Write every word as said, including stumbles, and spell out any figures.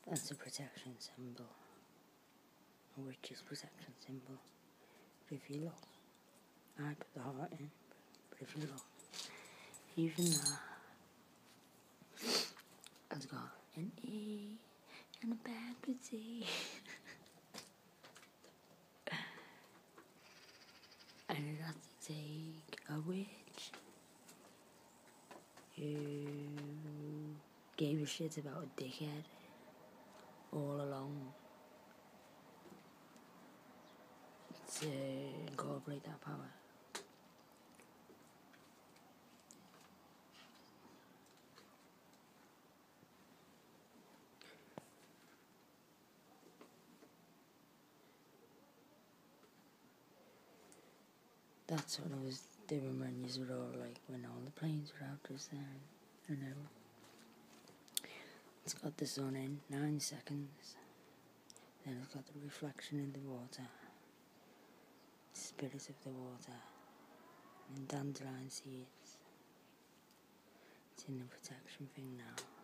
That's a protection symbol, a witch's protection symbol. But if you look, I put the heart in, but if you look, even that has got an E and a backwards E. And it has to take a witch who gave a shit about a dickhead all along to incorporate that power. That's what I was doing when you were all like, when all the planes were out just then. I know. It's got the sun in nine seconds. Then it's got the reflection in the water. Spirit of the water. And dandelion seeds. It's in the protection thing now.